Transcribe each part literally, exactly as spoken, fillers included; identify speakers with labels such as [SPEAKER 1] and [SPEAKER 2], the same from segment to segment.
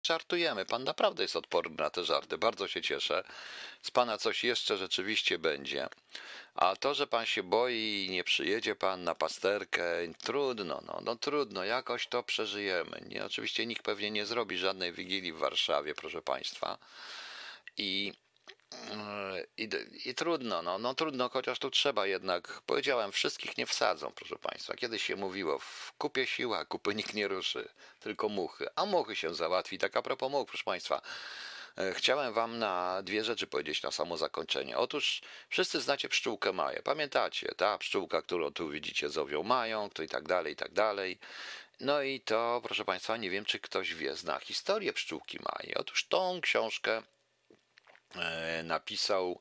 [SPEAKER 1] żartujemy. Pan naprawdę jest odporny na te żarty. Bardzo się cieszę. Z pana coś jeszcze rzeczywiście będzie. A to, że pan się boi i nie przyjedzie pan na pasterkę, trudno, no, no trudno, jakoś to przeżyjemy. Nie, oczywiście nikt pewnie nie zrobi żadnej wigilii w Warszawie, proszę państwa. I I, I trudno, no, no trudno, chociaż tu trzeba jednak, powiedziałem, wszystkich nie wsadzą, proszę Państwa. Kiedyś się mówiło, w kupie siła, kupy nikt nie ruszy, tylko muchy, a muchy się załatwi. Tak a propos much, proszę Państwa, e, chciałem Wam na dwie rzeczy powiedzieć na samo zakończenie. Otóż wszyscy znacie pszczółkę Maję, pamiętacie, ta pszczółka, którą tu widzicie z owią Mają, to i tak dalej, i tak dalej. No i to, proszę Państwa, nie wiem, czy ktoś wie, zna historię pszczółki Maji. Otóż tą książkę napisał,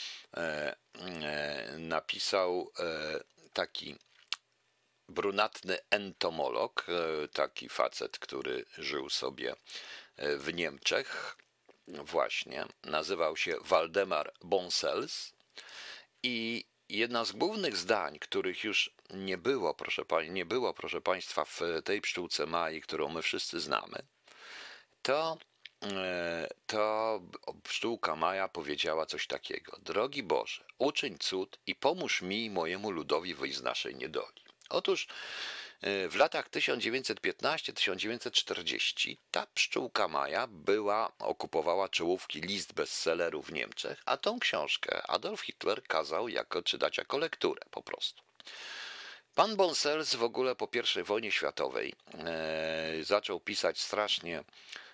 [SPEAKER 1] napisał taki brunatny entomolog, taki facet, który żył sobie w Niemczech, właśnie, nazywał się Waldemar Bonsels i jedna z głównych zdań, których już nie było, proszę, nie było, proszę Państwa, w tej pszczółce Mai, którą my wszyscy znamy, to to pszczółka Maja powiedziała coś takiego. Drogi Boże, uczyń cud i pomóż mi i mojemu ludowi wyjść z naszej niedoli. Otóż w latach tysiąc dziewięćset piętnasty do tysiąc dziewięćset czterdziestego ta pszczółka Maja była, okupowała czołówki list bestsellerów w Niemczech, a tą książkę Adolf Hitler kazał jako, czytać jako lekturę po prostu. Pan Bonsels w ogóle po pierwszej wojnie światowej e, zaczął pisać strasznie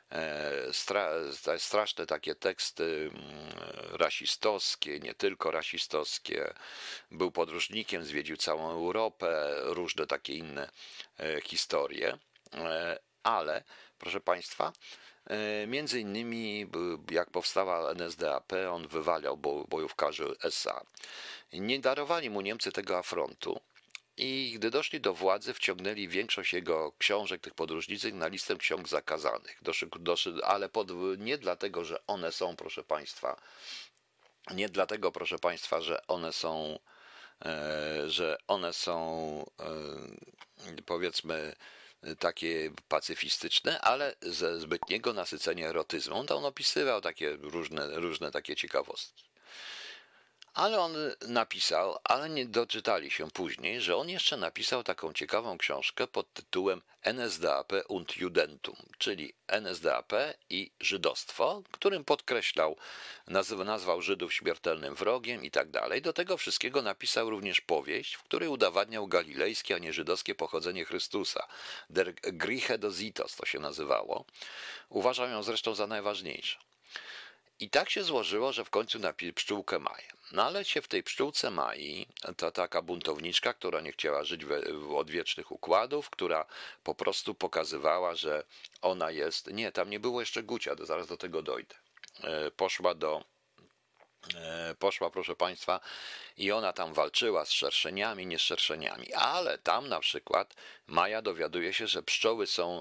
[SPEAKER 1] Stra, straszne takie teksty rasistowskie, nie tylko rasistowskie. Był podróżnikiem, zwiedził całą Europę, różne takie inne historie, ale proszę Państwa, między innymi jak powstała N S D A P, on wywalał bojówkarzy S A. Nie darowali mu Niemcy tego afrontu. I gdy doszli do władzy, wciągnęli większość jego książek, tych podróżniczych, na listę ksiąg zakazanych. Doszli, doszli, ale pod, nie dlatego, że one są, proszę Państwa, nie dlatego, proszę Państwa, że one są, e, że one są, e, powiedzmy, takie pacyfistyczne, ale ze zbytniego nasycenia erotyzmem. On opisywał takie różne, różne takie ciekawostki. Ale on napisał, ale nie doczytali się później, że on jeszcze napisał taką ciekawą książkę pod tytułem N S D A P und Judentum, czyli N S D A P i żydostwo, którym podkreślał, nazwał Żydów śmiertelnym wrogiem i tak dalej. Do tego wszystkiego napisał również powieść, w której udowadniał galilejskie, a nie żydowskie pochodzenie Chrystusa. Der Grieche Dositos to się nazywało. Uważam ją zresztą za najważniejszą. I tak się złożyło, że w końcu napisał pszczółkę Maję. No ale się w tej pszczółce Mai, to taka buntowniczka, która nie chciała żyć w, w odwiecznych układów, która po prostu pokazywała, że ona jest... Nie, tam nie było jeszcze Gucia, to zaraz do tego dojdę. Poszła do... Poszła, proszę Państwa, i ona tam walczyła z szerszeniami, nie z szerszeniami, ale tam na przykład Maja dowiaduje się, że pszczoły są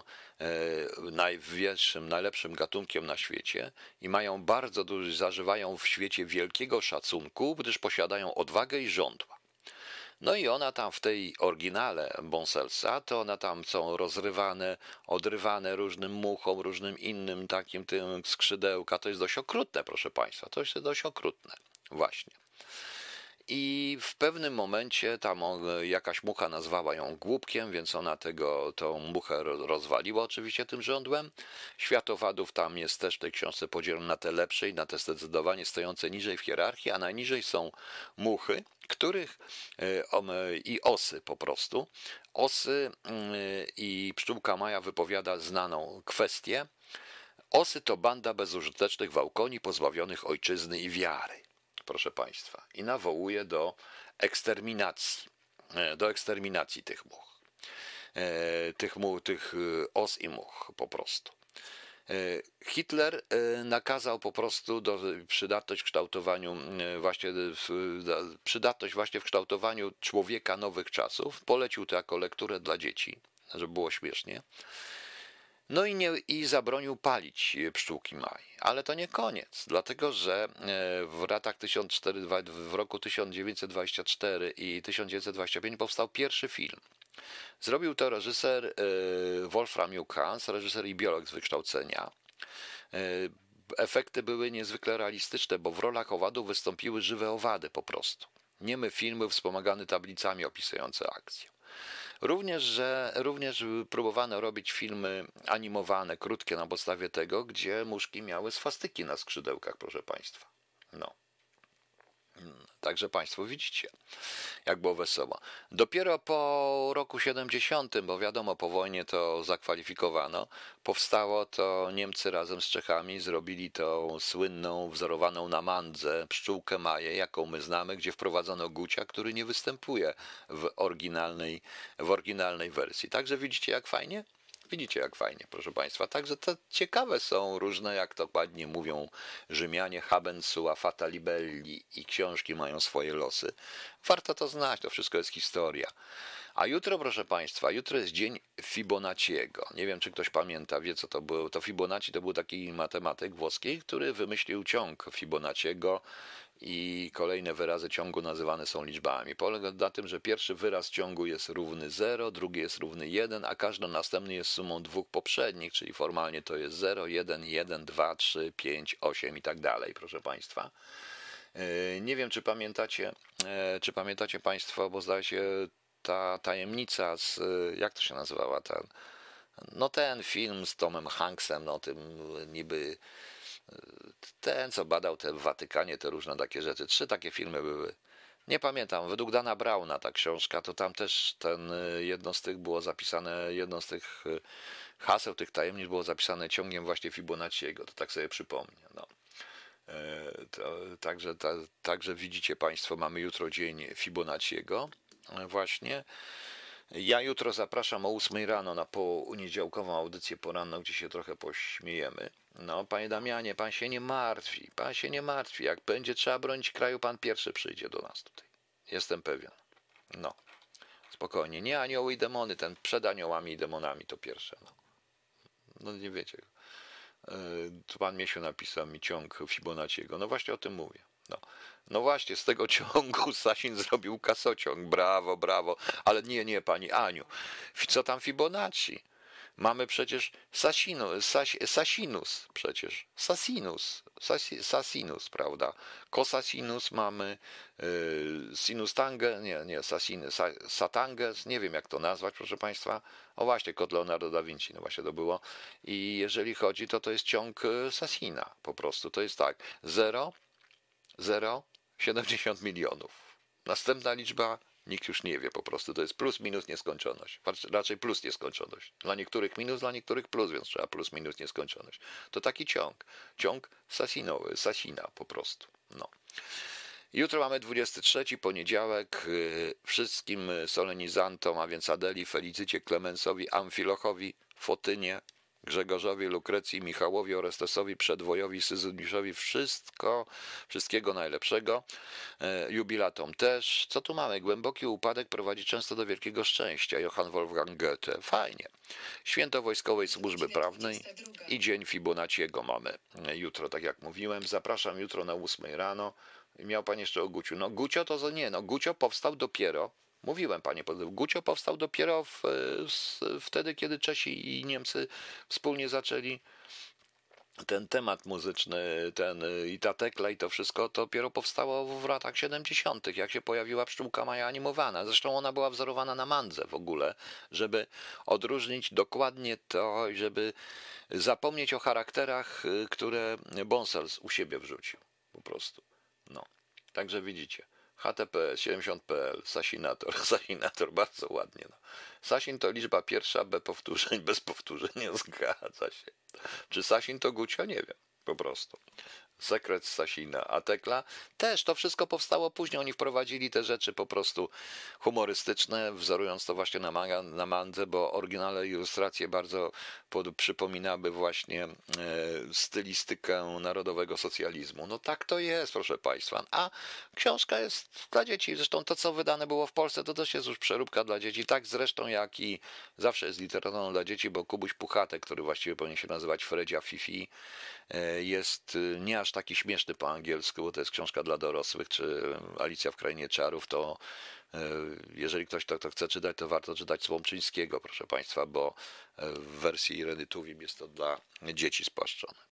[SPEAKER 1] najwyższym, najlepszym gatunkiem na świecie i mają bardzo duży, zażywają w świecie wielkiego szacunku, gdyż posiadają odwagę i żądła. No i ona tam w tej oryginale Bonselsa, to one tam są rozrywane, odrywane różnym muchom, różnym innym takim tym skrzydełka. To jest dość okrutne, proszę Państwa, to jest dość okrutne, właśnie. I w pewnym momencie tam jakaś mucha nazwała ją głupkiem, więc ona tego, tą muchę rozwaliła oczywiście tym żądłem. Świat owadów tam jest też w tej książce podzielony na te lepsze i na te zdecydowanie stojące niżej w hierarchii, a najniżej są muchy, których i osy po prostu. Osy i pszczółka Maja wypowiada znaną kwestię. Osy to banda bezużytecznych wałkoni pozbawionych ojczyzny i wiary. Proszę Państwa, i nawołuje do eksterminacji, do eksterminacji tych much, tych, much, tych os i much po prostu. Hitler nakazał po prostu do, przydatność w kształtowaniu właśnie, przydatność właśnie w kształtowaniu człowieka nowych czasów, polecił to jako lekturę dla dzieci, żeby było śmiesznie. No i, nie, i zabronił palić pszczółki Mai. Ale to nie koniec, dlatego że w latach tysiąc czterysta, w roku tysiąc dziewięćset dwudziestym czwartym i tysiąc dziewięćset dwudziestym piątym powstał pierwszy film. Zrobił to reżyser Wolfram Juchans, reżyser i biolog z wykształcenia. Efekty były niezwykle realistyczne, bo w rolach owadów wystąpiły żywe owady po prostu. Niemy filmy wspomagane tablicami opisujące akcję. Również, że również próbowano robić filmy animowane, krótkie na podstawie tego, gdzie muszki miały swastyki na skrzydełkach, proszę Państwa. No. Także Państwo widzicie, jak było wesoło. Dopiero po roku siedemdziesiątym, bo wiadomo, po wojnie to zakwalifikowano, powstało to, Niemcy razem z Czechami zrobili tą słynną, wzorowaną na mandze pszczółkę Maję, jaką my znamy, gdzie wprowadzono Gucia, który nie występuje w oryginalnej, w oryginalnej wersji. Także widzicie, jak fajnie? Widzicie, jak fajnie, proszę Państwa. Także to ciekawe są różne, jak to ładnie mówią Rzymianie, habent sua fata libelli, i książki mają swoje losy. Warto to znać, to wszystko jest historia. A jutro, proszę Państwa, jutro jest dzień Fibonacciego. Nie wiem, czy ktoś pamięta, wie co to było. To Fibonacci to był taki matematyk włoski, który wymyślił ciąg Fibonacciego i kolejne wyrazy ciągu nazywane są liczbami. Polega na tym, że pierwszy wyraz ciągu jest równy zero, drugi jest równy jeden, a każdy następny jest sumą dwóch poprzednich, czyli formalnie to jest zero, jeden, jeden, dwa, trzy, pięć, osiem i tak dalej, proszę Państwa. Nie wiem, czy pamiętacie, czy pamiętacie Państwo, bo zdaje się ta tajemnica z, jak to się nazywała, ten, no ten film z Tomem Hanksem, no tym niby, ten co badał te w Watykanie, te różne takie rzeczy. Trzy takie filmy były. Nie pamiętam, według Dana Browna ta książka, to tam też ten, jedno z tych było zapisane, jedno z tych haseł, tych tajemnic było zapisane ciągiem właśnie Fibonacciego, to tak sobie przypomnę, no. To, także, ta, także widzicie Państwo, mamy jutro dzień Fibonacciego właśnie. Ja jutro zapraszam o ósmej rano na poniedziałkową audycję poranną, gdzie się trochę pośmiejemy. No, panie Damianie, pan się nie martwi, pan się nie martwi. Jak będzie trzeba bronić kraju, pan pierwszy przyjdzie do nas tutaj. Jestem pewien. No, spokojnie. Nie anioły i demony, ten przed aniołami i demonami to pierwsze. No, no nie wiecie. Tu pan Miesiu napisał mi ciąg Fibonacciego. No właśnie o tym mówię. No. no właśnie, z tego ciągu Sasin zrobił kasociąg. Brawo, brawo. Ale nie, nie, pani Aniu. Co tam Fibonacci? Mamy przecież Sasinu, Sas, Sasinus przecież. Sasinus. Sas, Sasinus, prawda? Cosasinus mamy, y, sinus tangę, nie, nie, Sasinus, sa, satanges, nie wiem jak to nazwać, proszę Państwa. O właśnie, kod Leonardo da Vinci, no właśnie to było. I jeżeli chodzi, to to jest ciąg Sasina po prostu. To jest tak, zero, zero, siedemdziesiąt milionów. Następna liczba nikt już nie wie po prostu. To jest plus, minus, nieskończoność. Raczej plus, nieskończoność. Dla niektórych minus, dla niektórych plus, więc trzeba plus, minus, nieskończoność. To taki ciąg. Ciąg Sasinowy, Sasina po prostu. No. Jutro mamy dwudziesty trzeci, poniedziałek. Wszystkim solenizantom, a więc Adeli, Felicycie, Klemensowi, Amfilochowi, Fotynie, Grzegorzowi, Lukrecji, Michałowi, Orestesowi, Przedwojowi, Syzyniszowi, wszystko, wszystkiego najlepszego. Jubilatom też. Co tu mamy? Głęboki upadek prowadzi często do wielkiego szczęścia. Johann Wolfgang Goethe. Fajnie. Święto Wojskowej Służby Prawnej i dzień Fibonacciego mamy jutro, tak jak mówiłem. Zapraszam jutro na ósmej rano. Miał pan jeszcze o Guciu. No Gucio to nie, no Gucio powstał dopiero, mówiłem panie, Gucio powstał dopiero w, wtedy, kiedy Czesi i Niemcy wspólnie zaczęli ten temat muzyczny, ten i ta tekla i to wszystko, to dopiero powstało w latach siedemdziesiątych, jak się pojawiła pszczółka Maja animowana. Zresztą ona była wzorowana na mandze w ogóle, żeby odróżnić dokładnie to, żeby zapomnieć o charakterach, które Bonsels u siebie wrzucił po prostu. No, także widzicie. H T T P S siedemdziesiąt kropka P L, Sasinator, Sasinator, bardzo ładnie. No. Sasin to liczba pierwsza, B powtórzeń, bez powtórzenia, zgadza się. Czy Sasin to Gucio? Nie wiem, po prostu. Sekret z Sasina, a tekla też, to wszystko powstało później, oni wprowadzili te rzeczy po prostu humorystyczne, wzorując to właśnie na, manga, na mandze, bo oryginalne ilustracje bardzo pod, przypominały właśnie e, stylistykę narodowego socjalizmu. No tak to jest, proszę Państwa. A książka jest dla dzieci, zresztą to, co wydane było w Polsce, to też jest już przeróbka dla dzieci, tak zresztą jak i zawsze jest literaturą dla dzieci, bo Kubuś Puchatek, który właściwie powinien się nazywać Fredzia Fifi, e, jest nie aż aż taki śmieszny po angielsku, bo to jest książka dla dorosłych, czy Alicja w Krainie Czarów, to jeżeli ktoś to, to chce czytać, to warto czytać Słomczyńskiego, proszę Państwa, bo w wersji Ireny Tuwim jest to dla dzieci spłaszczone.